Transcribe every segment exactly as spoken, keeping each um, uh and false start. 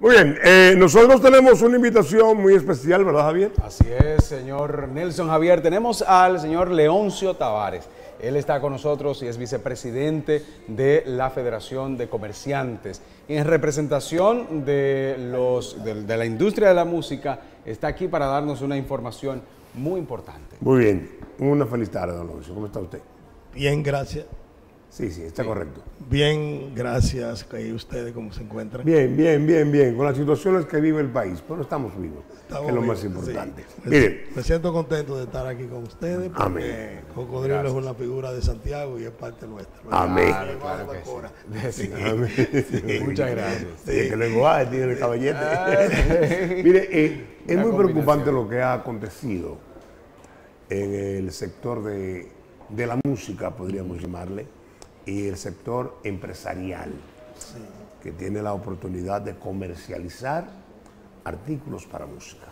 Muy bien, eh, nosotros tenemos una invitación muy especial, ¿verdad, Javier? Así es, señor Nelson Javier. Tenemos al señor Leoncio Tavares. Él está con nosotros y es vicepresidente de la Federación de Comerciantes. En representación de, los, de, de la industria de la música, está aquí para darnos una información muy importante. Muy bien, una feliz tarde, don Leoncio. ¿Cómo está usted? Bien, gracias. Sí, sí, está sí. correcto. Bien, gracias. ¿Y ustedes cómo se encuentran? Bien, bien, bien, bien. Con las situaciones que vive el país, pero estamos vivos, estamos que es lo más importante. Sí. Mire, me siento contento de estar aquí con ustedes porque amén. Cocodrilo gracias. Es una figura de Santiago y es parte nuestra. Amén. Claro, claro que sí. Sí. Amén. Sí. Muchas gracias. Sí, sí. Que lenguaje tiene el caballete. Mire, eh, es muy preocupante lo que ha acontecido en el sector de, de la música, podríamos llamarle, y el sector empresarial, sí. que tiene la oportunidad de comercializar artículos para música.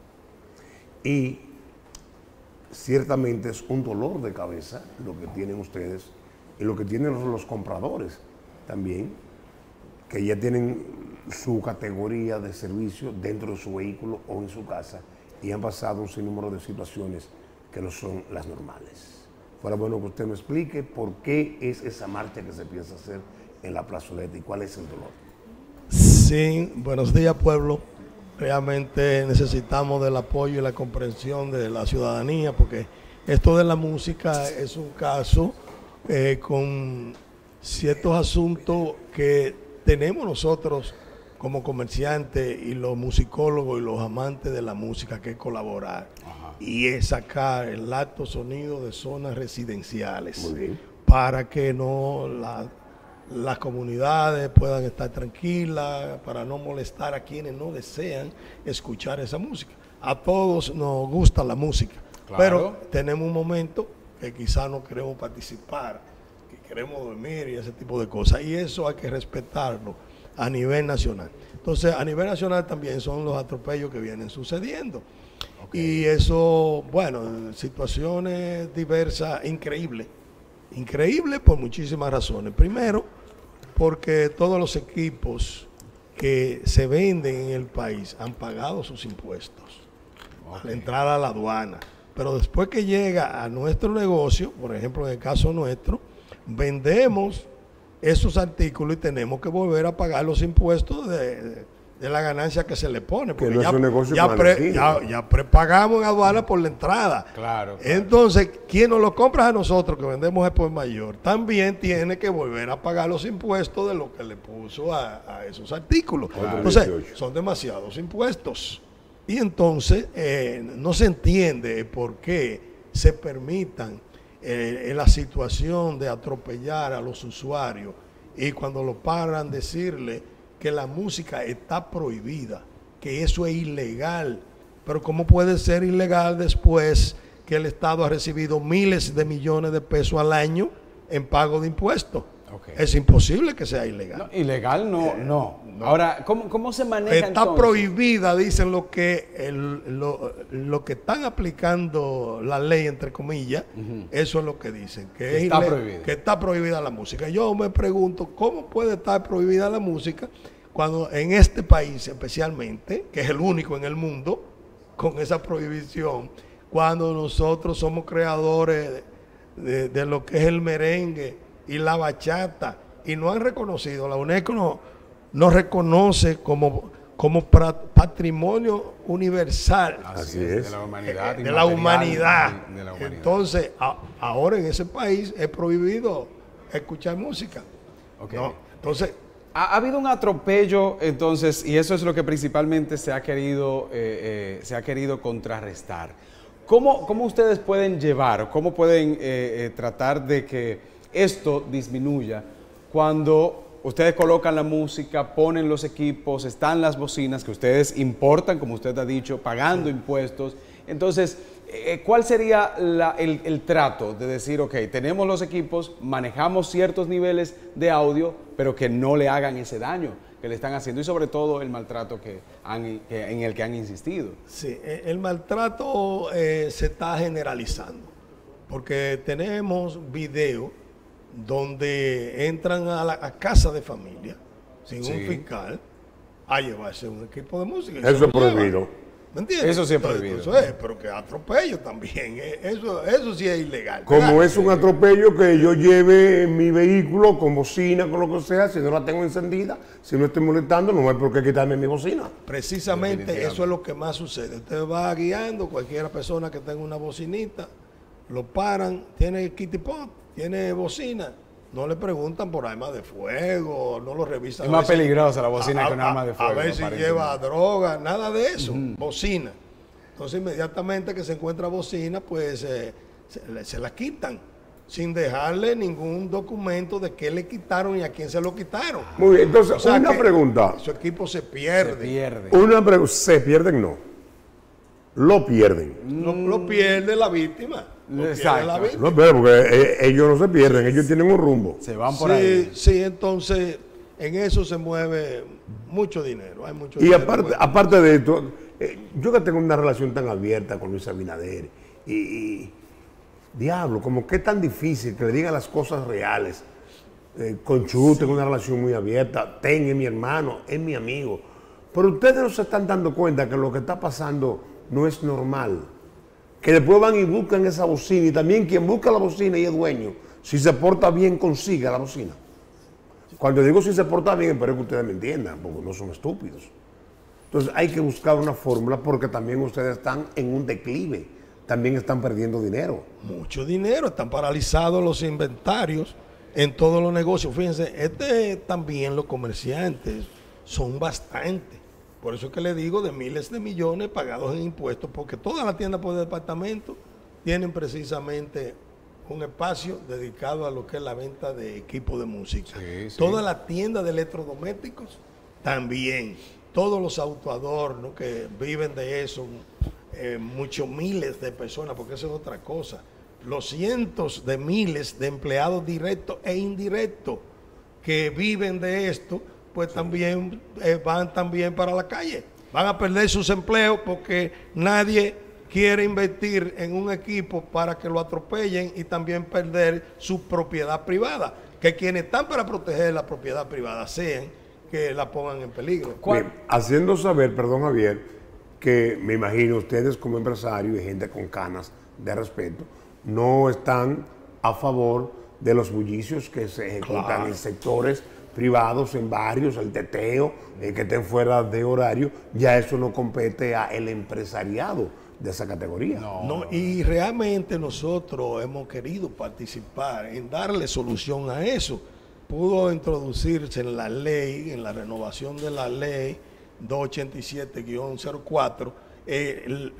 Y ciertamente es un dolor de cabeza lo que tienen ustedes y lo que tienen los, los compradores también, que ya tienen su categoría de servicio dentro de su vehículo o en su casa y han pasado un sinnúmero de situaciones que no son las normales. Fuera bueno que usted me explique por qué es esa marcha que se piensa hacer en la plazoleta y cuál es el dolor. Sí, buenos días, pueblo. Realmente necesitamos del apoyo y la comprensión de la ciudadanía porque esto de la música es un caso eh, con ciertos asuntos que tenemos nosotros como comerciantes y los musicólogos y los amantes de la música que colaborar. Ajá. Y es sacar el alto sonido de zonas residenciales para que no la, las comunidades puedan estar tranquilas, para no molestar a quienes no desean escuchar esa música. A todos nos gusta la música, claro. pero tenemos un momento que quizás no queremos participar, que queremos dormir y ese tipo de cosas, y eso hay que respetarlo a nivel nacional. Entonces, a nivel nacional también son los atropellos que vienen sucediendo. Okay. Y eso, bueno, situaciones diversas, increíbles. Increíbles por muchísimas razones. Primero, porque todos los equipos que se venden en el país han pagado sus impuestos okay. a la entrada a la aduana. Pero después que llega a nuestro negocio, por ejemplo, en el caso nuestro, vendemos esos artículos y tenemos que volver a pagar los impuestos de, de, de la ganancia que se le pone, porque no ya, es un negocio ya, pre, ya, ya prepagamos en aduana por la entrada. Claro, claro. Entonces, quien nos lo compra a nosotros, que vendemos por mayor, también tiene que volver a pagar los impuestos de lo que le puso a, a esos artículos. Claro. Entonces, son demasiados impuestos. Y entonces, eh, no se entiende por qué se permitan Eh, en la situación de atropellar a los usuarios y cuando lo paran decirle que la música está prohibida, que eso es ilegal. Pero ¿cómo puede ser ilegal después que el Estado ha recibido miles de millones de pesos al año en pago de impuestos? Okay. Es imposible que sea ilegal. No, ilegal no, eh, no, no. Ahora, ¿cómo, cómo se maneja Está entonces? prohibida, dicen lo que, el, lo, lo que están aplicando la ley, entre comillas, uh-huh. eso es lo que dicen, que, que, es está prohibida. que está prohibida la música. Yo me pregunto, ¿cómo puede estar prohibida la música cuando en este país especialmente, que es el único en el mundo con esa prohibición, cuando nosotros somos creadores de, de, de lo que es el merengue y la bachata, y no han reconocido, la UNESCO no, no reconoce como, como patrimonio universal Así es. de la humanidad, eh, de, la humanidad. De la humanidad. Entonces, a, ahora en ese país es prohibido escuchar música. Okay. ¿No? Entonces, ha, ha habido un atropello, entonces, y eso es lo que principalmente se ha querido, eh, eh, se ha querido contrarrestar. ¿Cómo, cómo ustedes pueden llevar, cómo pueden eh, eh, tratar de que esto disminuya cuando ustedes colocan la música, ponen los equipos, están las bocinas que ustedes importan, como usted ha dicho, pagando sí. impuestos? Entonces, eh, ¿cuál sería la, el, el trato de decir, ok, tenemos los equipos, manejamos ciertos niveles de audio, pero que no le hagan ese daño que le están haciendo y sobre todo el maltrato que han, que, en el que han insistido? Sí, el maltrato eh, se está generalizando porque tenemos videos donde entran a la a casa de familia sin sí. un fiscal a llevarse un equipo de música. Eso es prohibido. ¿Me entiendes? Eso sí es Entonces, prohibido. Eso es, pero que atropello también. eh, Eso, eso sí es ilegal. Como ¿verdad? es un atropello que yo lleve mi vehículo con bocina, con lo que sea, si no la tengo encendida, si no estoy molestando, no hay por qué quitarme mi bocina. Precisamente eso es lo que más sucede. Usted va guiando, cualquier persona que tenga una bocinita, lo paran, tiene kitty pop, tiene bocina. No le preguntan por armas de fuego, no lo revisan. Es a más ver si- peligrosa la bocina a- que un a- arma de fuego, A ver si aparentemente. lleva droga, nada de eso, bocina. Entonces inmediatamente que se encuentra bocina, pues eh, se, le- se la quitan, sin dejarle ningún documento de qué le quitaron y a quién se lo quitaron. Muy bien, entonces, O sea una que pregunta. Su equipo se Se pierde. pierde. Una pregunta. ¿Se pierden? No. Lo pierden. Lo, lo pierde la víctima. Lo pierde Exacto. la víctima. No, pero porque eh, ellos no se pierden, ellos tienen un rumbo. Se van por Sí, ahí. sí, entonces en eso se mueve mucho dinero. Hay mucho Y dinero. aparte, Bueno, aparte de esto, eh, yo que tengo una relación tan abierta con Luis Abinader, y, y, diablo, como que es tan difícil que le digan las cosas reales. Eh, con Chu tengo una relación muy abierta, Ten es mi hermano, es mi amigo. Pero ustedes no se están dando cuenta que lo que está pasando no es normal. Que después van y buscan esa bocina, y también quien busca la bocina y es dueño, si se porta bien, consiga la bocina. Cuando digo si se porta bien, espero que ustedes me entiendan, porque no son estúpidos. Entonces hay que buscar una fórmula porque también ustedes están en un declive, también están perdiendo dinero. mucho dinero, están paralizados los inventarios en todos los negocios. Fíjense, este también los comerciantes son bastantes. Por eso es que le digo de miles de millones pagados en impuestos, porque todas las tiendas por departamento tienen precisamente un espacio dedicado a lo que es la venta de equipos de música. Sí, sí. Todas las tiendas de electrodomésticos también. Todos los autoadornos que viven de eso, eh, muchos miles de personas, porque eso es otra cosa. Los cientos de miles de empleados directos e indirectos que viven de esto, pues también eh, van también para la calle. Van a perder sus empleos porque nadie quiere invertir en un equipo para que lo atropellen y también perder su propiedad privada. Que quienes están para proteger la propiedad privada sean que la pongan en peligro. Bien, haciendo saber, perdón Javier, que me imagino ustedes como empresarios y gente con canas de respeto, no están a favor de los bullicios que se ejecutan Claro. en sectores privados, en barrios, el teteo, eh, que estén fuera de horario, ya eso no compete al empresariado de esa categoría. No, y realmente nosotros hemos querido participar en darle solución a eso. Pudo introducirse en la ley, en la renovación de la ley doscientos ochenta y siete guión cero cuatro, eh,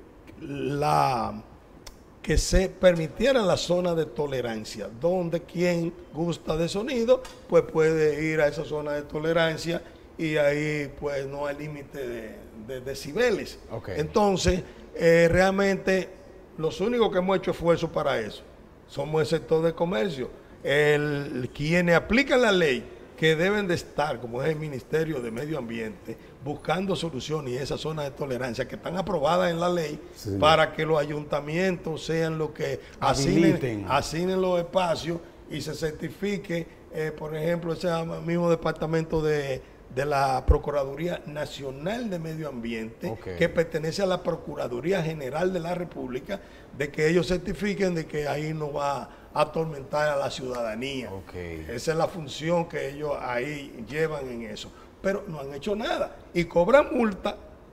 el- la que se permitiera la zona de tolerancia, donde quien gusta de sonido, pues puede ir a esa zona de tolerancia y ahí pues no hay límite de, de decibeles. Ok. Entonces, eh, realmente los únicos que hemos hecho esfuerzo para eso somos el sector de comercio. El, quienes aplican la ley, que deben de estar, como es el Ministerio de Medio Ambiente, buscando soluciones y esas zonas de tolerancia que están aprobadas en la ley Sí. para que los ayuntamientos sean los que Habiliten. asignen, asignen los espacios y se certifique, eh, por ejemplo, ese mismo departamento de, de la Procuraduría Nacional de Medio Ambiente, Ok. que pertenece a la Procuraduría General de la República, de que ellos certifiquen de que ahí no va a atormentar a la ciudadanía. Ok. Esa es la función que ellos ahí llevan en eso. Pero no han hecho nada. Y cobran multa,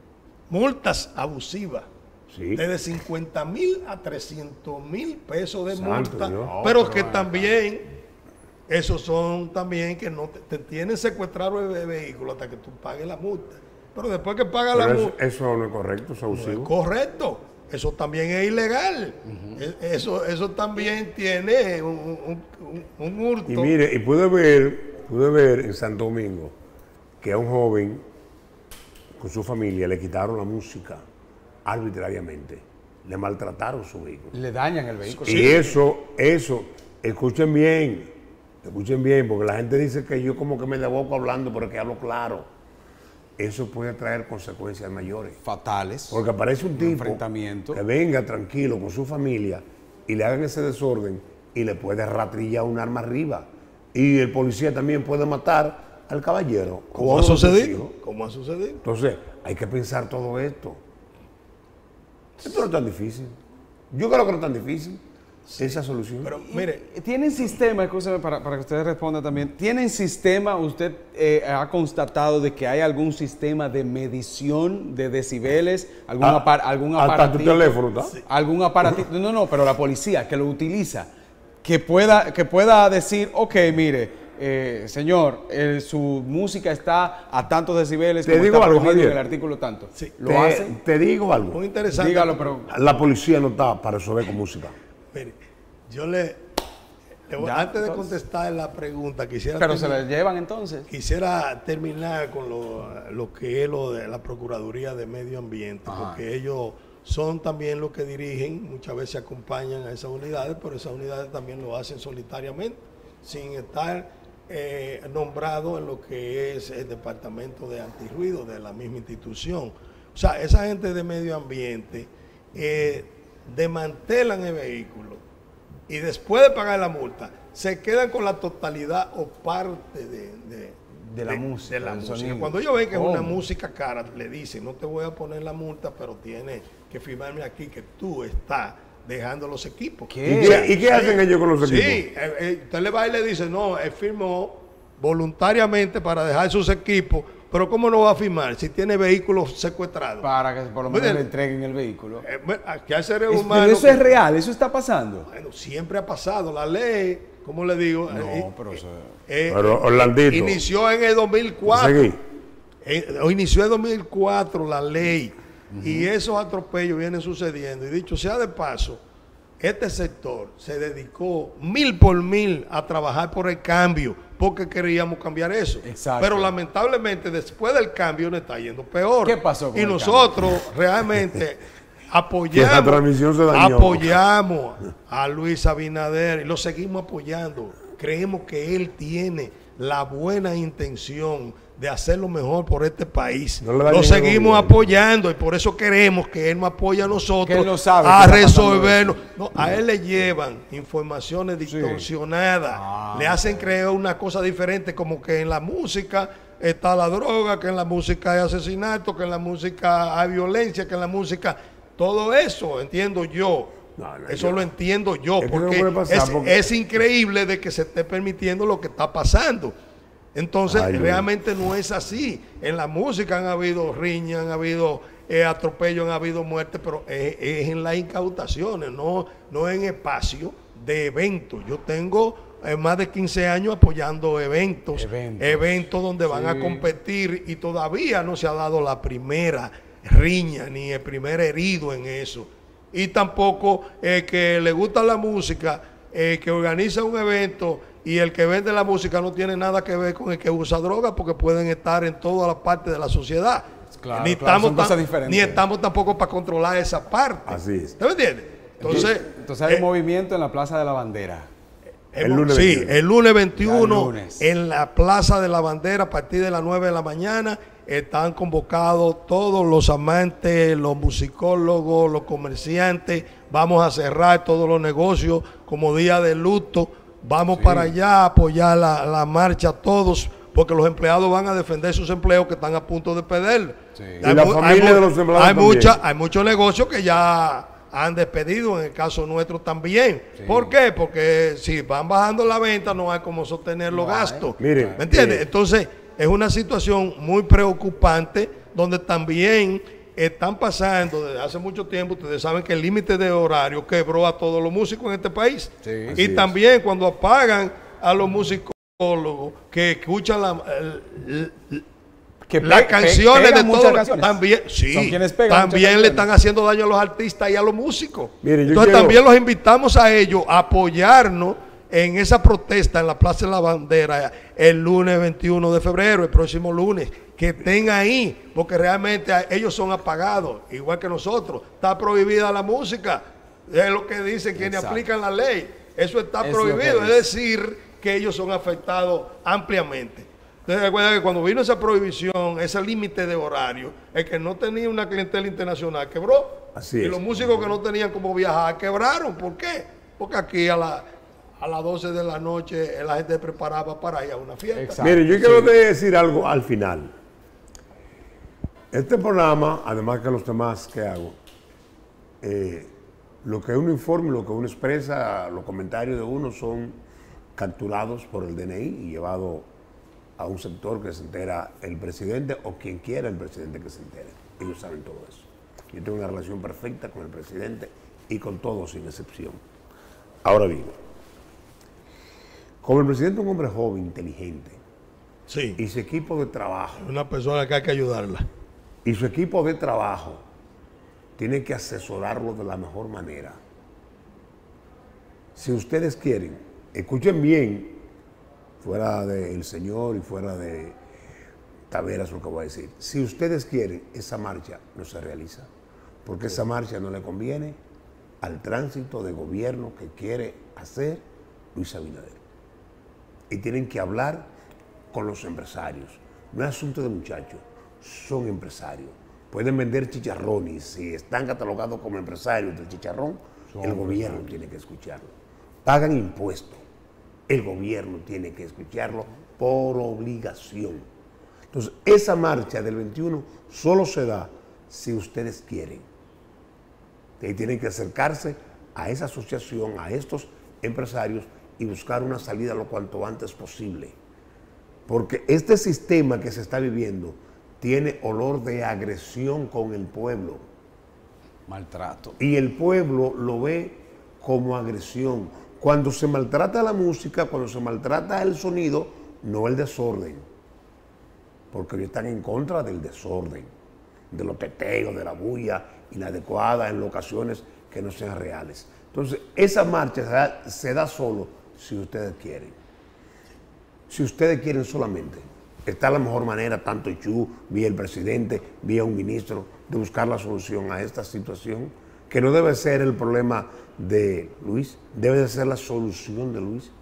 multas abusivas. Sí. Desde cincuenta mil a trescientos mil pesos de Santo multa. Dios. No, pero pero que ven también, esos son también que no te, te tienen secuestrado el vehículo hasta que tú pagues la multa. Pero después que pagas la Pero eso, multa, eso no es correcto, es no es abusivo. correcto. Eso también es ilegal. E- Eso, eso también tiene un, un, un- un hurto. Y mire, y pude ver, pude ver en Santo Domingo que a un joven con su familia le quitaron la música arbitrariamente, le maltrataron su vehículo. Le dañan el vehículo. Y eso, eso, escuchen bien, escuchen bien, porque la gente dice que yo como que me deboco hablando, pero que hablo claro. Eso puede traer consecuencias mayores. Fatales. Porque aparece un tipo enfrentamiento. que venga tranquilo con su familia y le hagan ese desorden y le puede ratrillar un arma arriba. Y el policía también puede matar al caballero. ¿Cómo ha sucedido? ¿Cómo ha sucedido? Entonces, hay que pensar todo esto. Esto no es tan difícil. Yo creo que no es tan difícil. Sí. Esa solución. Pero mire, ¿tienen sistema, escúchame para, para que usted responda también, ¿tienen sistema, usted eh, ha constatado de que hay algún sistema de medición de decibeles, algún, ah, apar, algún aparatito? Hasta tu teléfono, ¿no? Sí. Algún aparatito, no, no, pero la policía que lo utiliza, que pueda, que pueda decir, ok, mire, eh, señor, eh, su música está a tantos decibeles, te como digo está algo, prohibido Javier. en el artículo tanto. Sí. ¿Lo te, hace? Te digo algo. Muy interesante. Dígalo, pero... La policía no está para resolver con música. Mire, yo le, le voy, Ya, antes de entonces, contestar la pregunta, quisiera pero terminar, se la llevan entonces. Quisiera terminar con lo, lo que es lo de la Procuraduría de Medio Ambiente, Ajá. porque ellos son también los que dirigen, muchas veces acompañan a esas unidades, pero esas unidades también lo hacen solitariamente, sin estar eh, nombrado en lo que es el Departamento de Antirruido de la misma institución. O sea, esa gente de medio ambiente eh, desmantelan el vehículo y después de pagar la multa se quedan con la totalidad o parte de, de, de la de, música. De la música. Sonido. Cuando ellos ven que ¿Cómo? Es una música cara, le dicen, no te voy a poner la multa, pero tienes que firmarme aquí que tú estás dejando los equipos. ¿Qué? ¿Y qué, ¿y qué sí. hacen ellos con los equipos? Sí, eh, eh, usted le va y le dice, no, él firmó voluntariamente para dejar sus equipos, pero ¿cómo no va a firmar si tiene vehículos secuestrados? Para que por lo menos le entreguen el vehículo. Eh, aquí hay seres es, humanos. Pero eso que, es real, eso está pasando. Bueno, siempre ha pasado. La ley, ¿cómo le digo? No, eh, pero eso... Eh, pero Orlandito. Inició en el dos mil cuatro. Eh, inició en dos mil cuatro la ley. Uh-huh. Y esos atropellos vienen sucediendo. Y dicho sea de paso, este sector se dedicó mil por mil a trabajar por el cambio, porque queríamos cambiar eso. Exacto. Pero lamentablemente después del cambio nos está yendo peor. ¿Qué pasó con Y el nosotros cambio? realmente apoyamos, la transmisión se dañó. apoyamos a Luis Abinader y lo seguimos apoyando. Creemos que él tiene la buena intención de hacer lo mejor por este país. No lo seguimos apoyando y por eso queremos que él nos apoye a nosotros él no sabe a resolverlo. No, a él le llevan informaciones distorsionadas, sí. ah. le hacen creer una cosa diferente, como que en la música está la droga, que en la música hay asesinato, que en la música hay violencia, que en la música... Todo eso entiendo yo. No, no, eso yo, lo entiendo yo, es porque, no pasar, es, porque es increíble de que se esté permitiendo lo que está pasando. Entonces, Ay, realmente no es así. En la música han habido riñas, han habido eh, atropellos, han habido muertes, pero es, es en las incautaciones, no, no en espacio de eventos. Yo tengo eh, más de quince años apoyando eventos, eventos, eventos donde van sí. a competir y todavía no se ha dado la primera riña ni el primer herido en eso. Y tampoco el eh, que le gusta la música, el eh, que organiza un evento y el que vende la música no tiene nada que ver con el que usa droga, porque pueden estar en todas las partes de la sociedad. Claro, ni, claro, estamos tan, ni estamos tampoco para controlar esa parte. Así es. ¿Usted me entiende? Entonces, entonces hay eh, un movimiento en la Plaza de la Bandera. El, el lunes sí, veintiuno. El lunes veintiuno el lunes. En la Plaza de la Bandera a partir de las nueve de la mañana. Están convocados todos los amantes, los musicólogos, los comerciantes. Vamos a cerrar todos los negocios como día de luto. Vamos sí. para allá a apoyar la, la marcha todos, porque los empleados van a defender sus empleos que están a punto de perder. Sí. Y la familia de los empleados hay, mucha, hay muchos negocios que ya han despedido, en el caso nuestro también. Sí. ¿Por qué? Porque si van bajando la venta no hay como sostener los no gastos. Miren, ¿me entiendes? Miren. Entonces, es una situación muy preocupante donde también están pasando desde hace mucho tiempo. Ustedes saben que el límite de horario quebró a todos los músicos en este país. Sí, y también es. Cuando apagan a los musicólogos que escuchan la, el, el, que las canciones de todos, canciones. También, sí, también le están haciendo daño a los artistas y a los músicos. Miren, Entonces quiero... también los invitamos a ellos a apoyarnos en esa protesta en la Plaza de la Bandera el lunes veintiuno de febrero, el próximo lunes, que estén ahí, porque realmente ellos son apagados, igual que nosotros. Está prohibida la música, es lo que dicen quienes Exacto. aplican la ley. Eso está es prohibido, es decir, que ellos son afectados ampliamente. Entonces recuerda que cuando vino esa prohibición, ese límite de horario, el que no tenía una clientela internacional quebró. Así y es. los músicos que no tenían cómo viajar quebraron. ¿Por qué? Porque aquí a la... a las doce de la noche la gente preparaba para ir a una fiesta. Exacto. Mire, yo quiero Sí. decir algo al final. Este programa, además que los demás que hago, eh, lo que uno informa, lo que uno expresa, los comentarios de uno son capturados por el D N I y llevados a un sector que se entera el presidente o quien quiera el presidente que se entere. Ellos saben todo eso. Yo tengo una relación perfecta con el presidente y con todos sin excepción. Ahora bien, como el presidente es un hombre joven, inteligente, Sí. y su equipo de trabajo, Una persona que hay que ayudarla. y su equipo de trabajo tiene que asesorarlo de la mejor manera. Si ustedes quieren, escuchen bien, fuera del señor y fuera de Taveras lo que voy a decir. Si ustedes quieren, esa marcha no se realiza, porque esa marcha no le conviene al tránsito de gobierno que quiere hacer Luis Abinader. Y tienen que hablar con los empresarios. No es asunto de muchachos, son empresarios. Pueden vender chicharrones. Si están catalogados como empresarios del chicharrón, el gobierno tiene que escucharlo. Pagan impuestos. El gobierno tiene que escucharlo por obligación. Entonces, esa marcha del veintiuno solo se da si ustedes quieren. Ustedes tienen que acercarse a esa asociación, a estos empresarios y buscar una salida lo cuanto antes posible. Porque este sistema que se está viviendo tiene olor de agresión con el pueblo. Maltrato. Y el pueblo lo ve como agresión. Cuando se maltrata la música, cuando se maltrata el sonido, no el desorden. Porque ellos están en contra del desorden, de los teteos, de la bulla inadecuada en locaciones que no sean reales. Entonces, esa marcha se da, se da solo si ustedes quieren. Si ustedes quieren solamente, está la mejor manera, tanto Chu, vía el presidente, vía un ministro, de buscar la solución a esta situación, que no debe ser el problema de Luis, debe de ser la solución de Luis.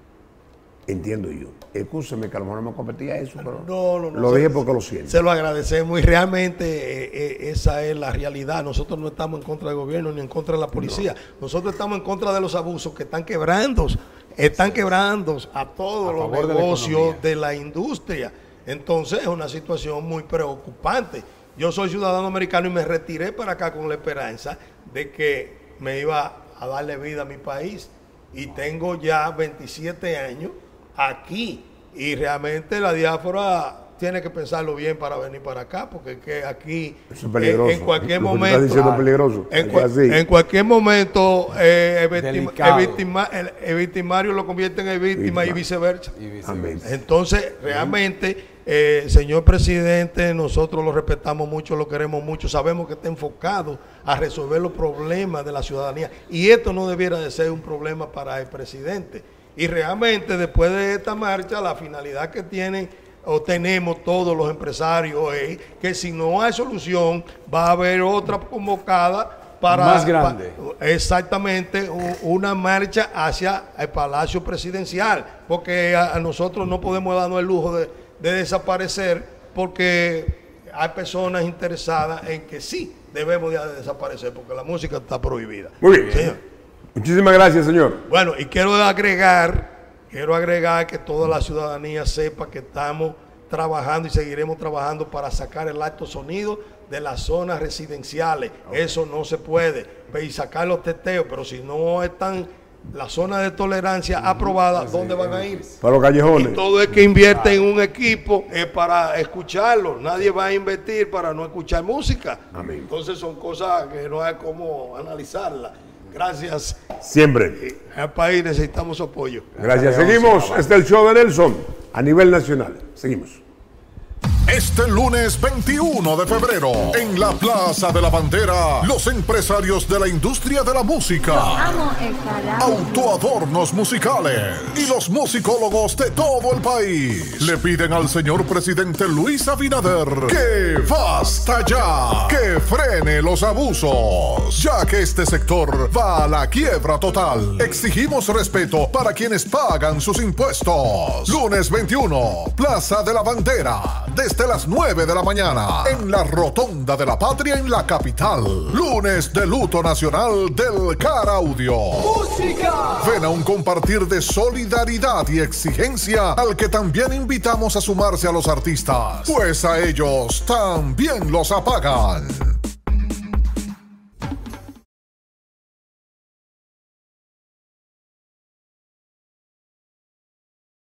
Entiendo yo. Escúcheme que a lo mejor no me competía eso, pero No, no, no. lo se- dije porque lo siento. Se lo agradecemos y realmente eh, eh, esa es la realidad. Nosotros no estamos en contra del gobierno ni en contra de la policía. Nosotros estamos en contra de los abusos que están quebrando, están quebrando a todos A los favor de la negocios economía. de la industria. Entonces es una situación muy preocupante. Yo soy ciudadano americano y me retiré para acá con la esperanza de que me iba a darle vida a mi país. Y tengo ya veintisiete años aquí y realmente la diáspora tiene que pensarlo bien para venir para acá, porque es que aquí Eso es peligroso. en, en cualquier Lo que tú momento estás diciendo es peligroso. en, Es cua- así. en cualquier momento eh, el, victima- Delicado. el victima- el- el victimario lo convierte en el víctima y Víctima. viceversa. Y viceversa. Amén. Entonces, realmente, eh, señor presidente, nosotros lo respetamos mucho, lo queremos mucho, sabemos que está enfocado a resolver los problemas de la ciudadanía y esto no debiera de ser un problema para el presidente. Y realmente, después de esta marcha, la finalidad que tienen o tenemos todos los empresarios es que si no hay solución, va a haber otra convocada para... Más grande. pa- exactamente, u- una marcha hacia el Palacio Presidencial, porque a, a nosotros no podemos darnos el lujo de, de desaparecer, porque hay personas interesadas en que sí debemos de desaparecer, porque la música está prohibida. Muy bien. Señor. Muchísimas gracias, señor. Bueno, y quiero agregar, quiero agregar que toda la ciudadanía sepa que estamos trabajando y seguiremos trabajando para sacar el alto sonido de las zonas residenciales. Eso no se puede. Y sacar los teteos, pero si no están las zonas de tolerancia aprobadas, ¿dónde van a ir? Para los Y callejones. todo el que invierte en un equipo es para escucharlo. Nadie va a invertir para no escuchar música. Amén. Entonces son cosas que no hay cómo analizarlas. Gracias. Siempre. Al país necesitamos su apoyo. Gracias. Seguimos. Este es el show de Nelson a nivel nacional. Seguimos. Este lunes veintiuno de febrero, en la Plaza de la Bandera, los empresarios de la industria de la música, Amo el carajo. autoadornos musicales y los musicólogos de todo el país le piden al señor presidente Luis Abinader que basta ya, que frene los abusos, ya que este sector va a la quiebra total. Exigimos respeto para quienes pagan sus impuestos. Lunes veintiuno, Plaza de la Bandera. desde las nueve de la mañana en la Rotonda de la Patria en la capital. Lunes de luto nacional del Caraudio. ¡Música! Ven a un compartir de solidaridad y exigencia al que también invitamos a sumarse a los artistas, pues a ellos también los apagan.